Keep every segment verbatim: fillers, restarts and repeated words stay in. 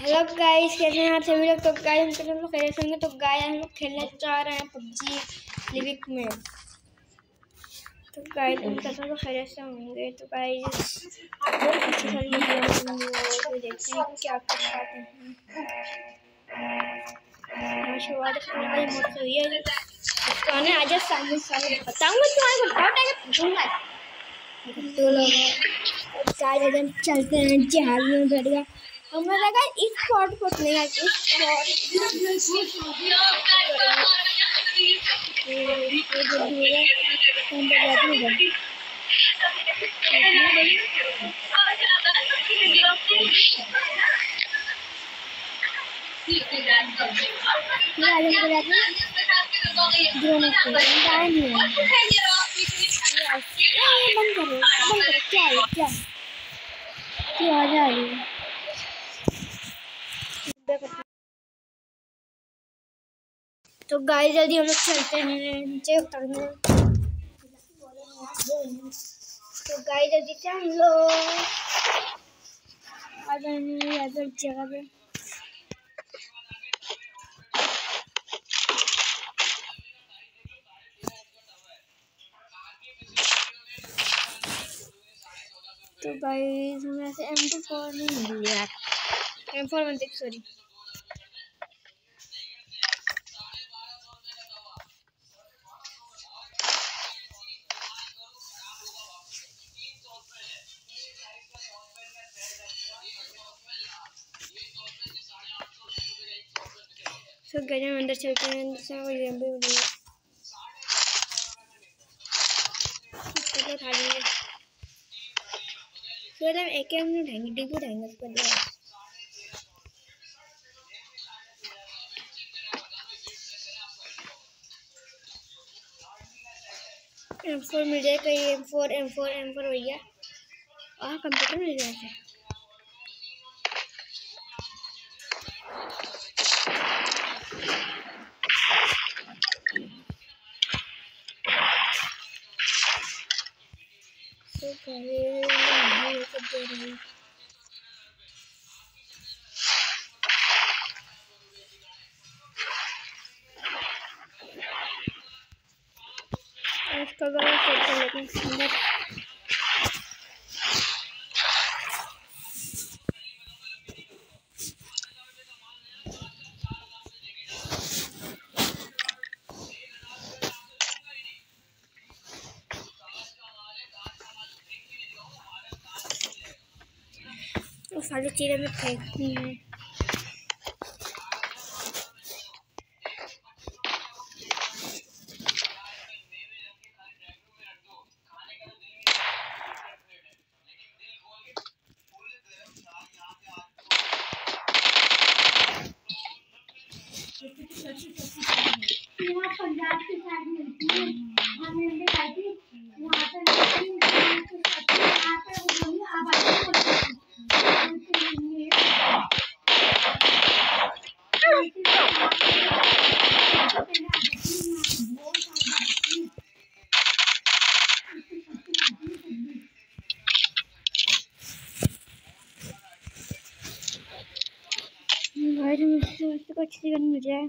Hello guys, कैसे हैं आप सभी लोग। तो गाइस हम लोग खेल संगे तो गाइस हम लोग खेलने जा रहे हैं पबजी लिविक में। तो गाइस हम कैसे लोग खेल से होंगे। तो गाइस अच्छी सारी वीडियो देखते हैं क्या कर पाते हैं। शुरुआत करने की मोड हुई है। इसको आने आज सामने सामने बताऊंगा तुम्हारे को बहुत आगे पूछूंगा। तो लोग गाइस हम चलते हैं जहाज में बैठ गया। हमें लगा इस स्पॉट को नहीं है, इस स्पॉट क्या है क्या क्या जा रही है। तो गाइस जल्दी हम लोग चलते हैं नीचे उतरने। तो गाइस जल्दी से हम लोग आ जाएंगे अदर जगह पे। तो गाइस हमें ऐसे एम टू फोर नहीं मिल रहा, M four one six sorry. तो गाइस हम अंदर चलते हैं, अंदर से कोई गेम भी मिल रहा है उठा लेंगे। फिर हम एक एम नहीं उठाएंगे, डी उठाएंगे उसके बाद। एम फोर मिल जाए कहीं, M four M four M four भैया। और कंप्यूटर मिल जाए ऐसे। तो पहले नहीं सब दे रही इसका गला सेट कर लेते हैं सुंदर। वो सारी चीजें में फेंकनी है। पंजाब की साइड मिलती है, हमने खाई थी वहाँ पे कुछ गन मिल जाए।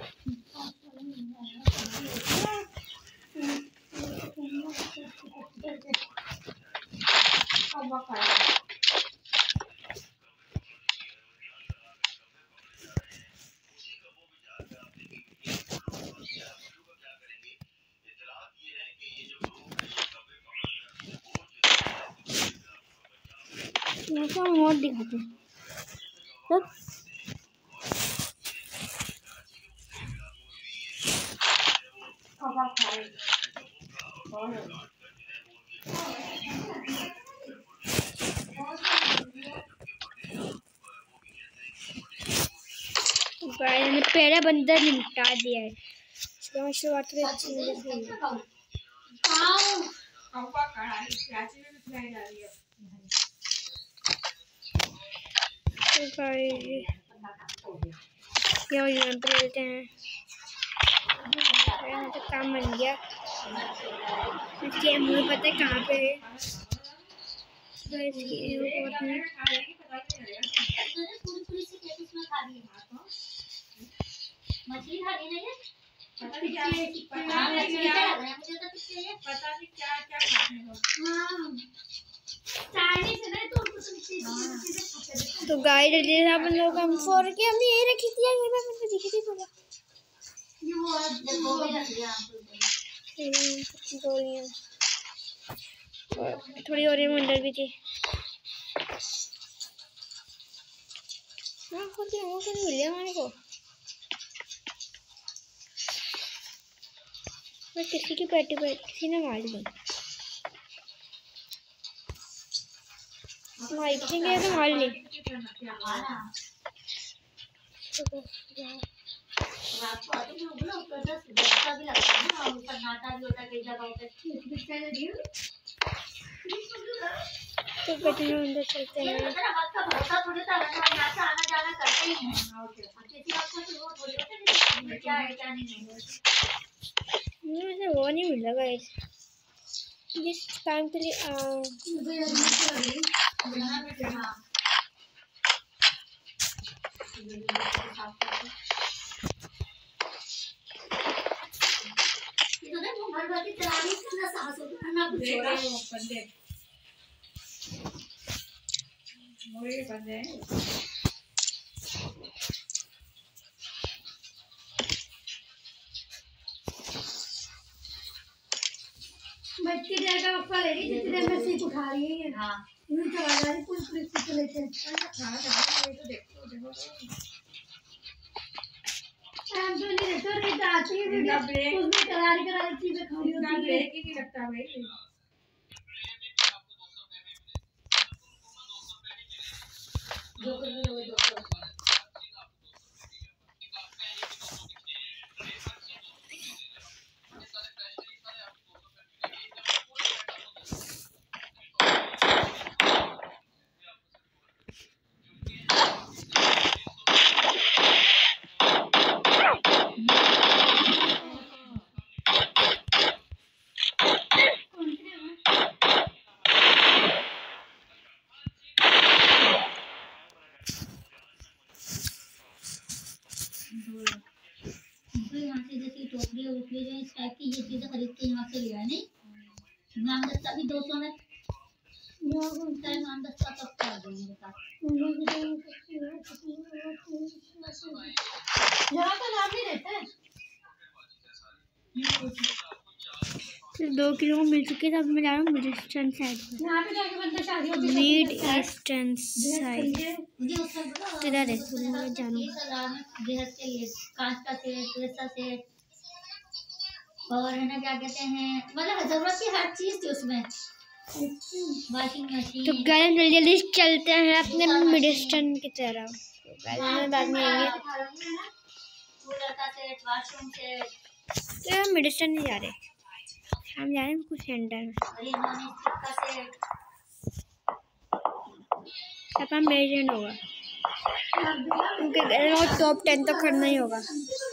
ऐसा मोड दिखाते हैं सब मैंने पहला बंदर निपटा दिया है। इसका शुरुआत में अच्छी नहीं हुई। तो गाइस ये यहाँ पर लेते हैं। यहाँ तक काम बन गया। इसकी मुझे पता है कहाँ पे है। इसकी मछली खानी नहीं है, पता नहीं क्या है, पता नहीं क्या लग रहा है मुझे तो कुछ ये पता नहीं क्या क्या खाते हैं लोग। हां चाइनीज है ना, तो कुछ चीजें खाते हैं। तो गाइस जल्दी से अपन लोग हम फोर के हमने यही रखी थी, ये मैं मुझे दिखी थी थोड़ा ये वो देखो भी रख दिया आपको गोलियां, थोड़ी और अंदर भी थी। हाँ खुद ही मुझे मिल गया हमारे को। मैं किसी की पेटी पे किसी ने मार दी, मार किसी ने तो मार ली। रात को आते हैं बोलो तो दस बजता भी लगता है ना, और सन्नाटा भी होता है कई जगहों पे। तो बेटे में अंदर चलते हैं। वक्त का भरोसा थोड़ी था, वरना हम यहाँ से आना जाना करते ही हैं। किसी वक्त तो वो थोड़ी होता है क्या है क्या नहीं है। मुझे वो नहीं मिला गाइस जिस टाइम के लिए बच्ची जाएगा ऊपर ले रही जितने में सीट उठा रही है। हाँ यूं चला जा रही पूरी पूरी सीट लेके। हाँ ये तो देखो देखो हम तो नहीं रहते, नहीं तो आती है वीडियो उसमें करारी करारी चीजें खड़ी होती है। ब्रेक ही नहीं लगता भाई। जो कर रहे हो जो करो। यहाँ से जैसे टोकरी वोकरी जो इस टाइप की ये चीजें खरीद के यहाँ से लिया है नहीं। नाम दस्ता भी दो सौ में नाम दस्ता कब कर देंगे बता। यहाँ का नाम नहीं रहता है। दो किलो को मिल चुके थे, अब मैं जा रहा हूँ मिड ईस्टर्न साइड में। यहाँ पे जाके बंदा शादी होती है मिड ईस्टर्न साइड किधर है तो मैं जानूँ। बेहद के लिए कांच का सेट, प्रेशर सेट और है ना क्या कहते हैं, मतलब जरूरत की हर चीज थी उसमें। Washing machine. तो गाइस जल्दी जल्दी चलते हैं अपने मिड ईस्टर्न की तरफ। तो बाद में आएंगे। कूलर का सेट, वॉशरूम सेट। तो मिड ईस्टर्न नहीं जा रहे, हम जा रहे हैं कुछ सेंटर में। अपन मेजर होगा क्योंकि टॉप टेन तो करना ही होगा।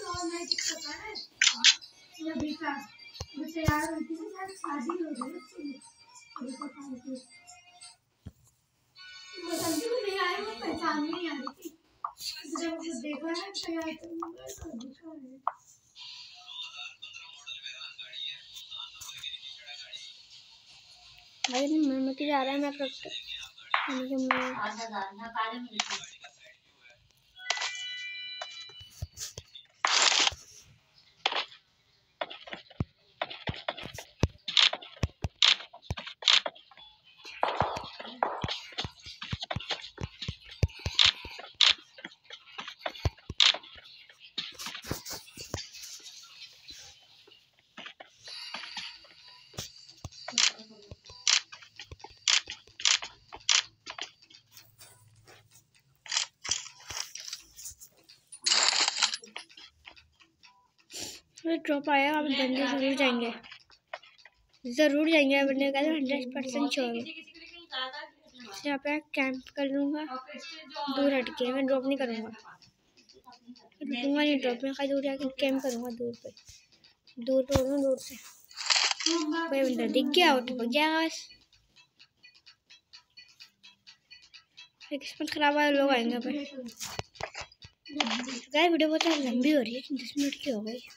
भाई मैं तो जा रहा है मैं करता ड्रॉप आया। अब बंदे जरूर जाएंगे जरूर जाएंगे बंदे का हंड्रेड परसेंट श्योर हूँ। यहाँ पे कैंप कर लूँगा दूर हट के, मैं ड्रॉप नहीं करूँगा, रुकूंगा नहीं ड्रॉप में, कहीं दूर जाके कैंप करूँगा दूर पे, दूर पे हूँ दूर से कोई बंदा दिख गया उठ गया बस। किस्मत खराब है लोग आएंगे पे गाइस वीडियो बहुत लंबी हो रही है, दस मिनट की हो गई।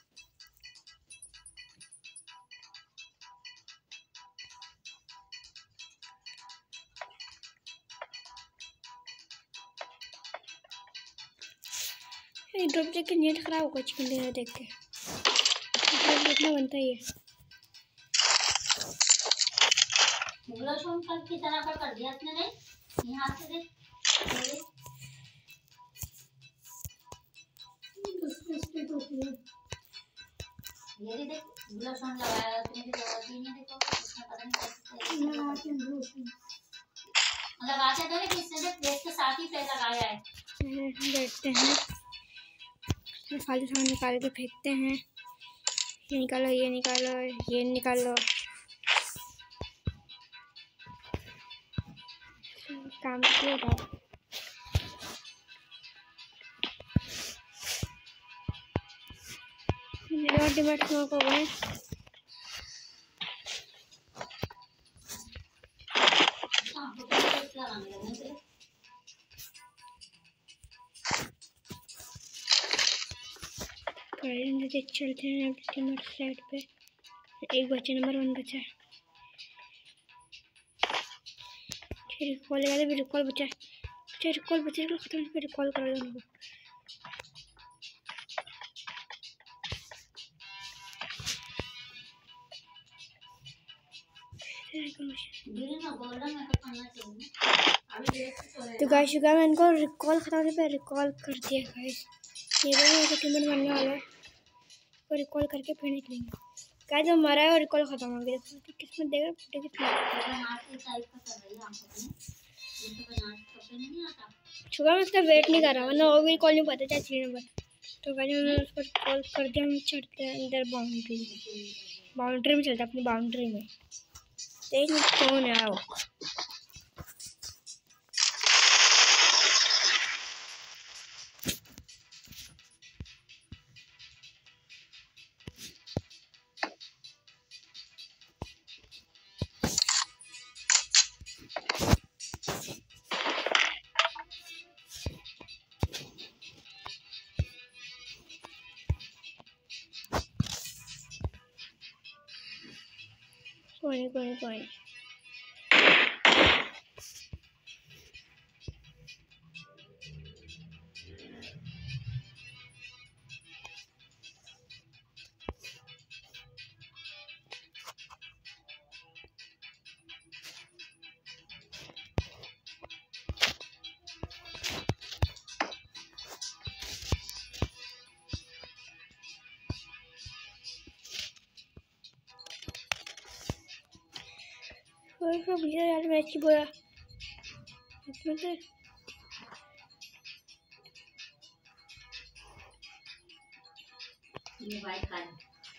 ड्रॉप देख के नेट खराब होगा चिकन डिनर देख के। ड्रॉप देखना बनता ही है। ग्लोशोन की तरह का कर दिया इसने। नहीं यहाँ से देख ये भी देख ग्लोशोन लगाया उसने भी जरूरत ही नहीं। देखो इसमें पता नहीं कैसे लगाते तो नहीं इसने देख प्लेट के साथ ही प्लेट लगाया है। देखते हैं फालतू सामान निकाल के फेंकते हैं। ये निकालो ये निकालो ये निकालो। काम किया था। डिमांड स्मोक हो गए। चलते हैं साइड पे। एक बच्चे नंबर वन बचा है। रिकॉल लगा दे। रिकॉल बचा बच्चा रिकॉल बचा खत्म फिर रिकॉल कर दो उनको। तो गाइस शुगर मैं इनको रिकॉल खत्म पे रिकॉल कर दिया गाइस। ये भी टीममेट बनने वाला है और रिकॉल करके फिर निकलेंगे। गाइस जो मरा है और रिकॉल खत्म हो गया। देखो किस्मत देगा फुटे कितना शुगर मैं उसका वेट नहीं कर रहा वरना वो भी रिकॉल नहीं पता चाहे थ्री नंबर। तो गाइस मैंने उसको रिकॉल कर दिया। हम चढ़ते हैं अंदर बाउंड्री बाउंड्री में चलते अपनी बाउंड्री में। देख कौन है वो। कोई कोई कोई कोई यार मैच की बोला इसमें से ये वाइट कार्ड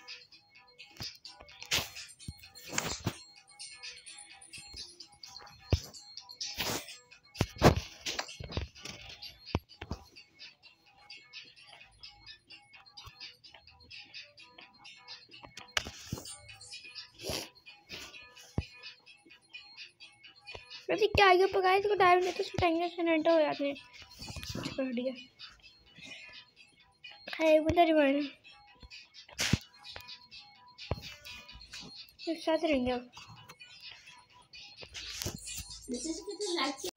वैसे क्या आगे पकाए इसको टाइम नहीं तो टाइम से घंटा हो जाते हैं। कर दिया खाए बता रिमाइंडर एक साथ रहेंगे अब।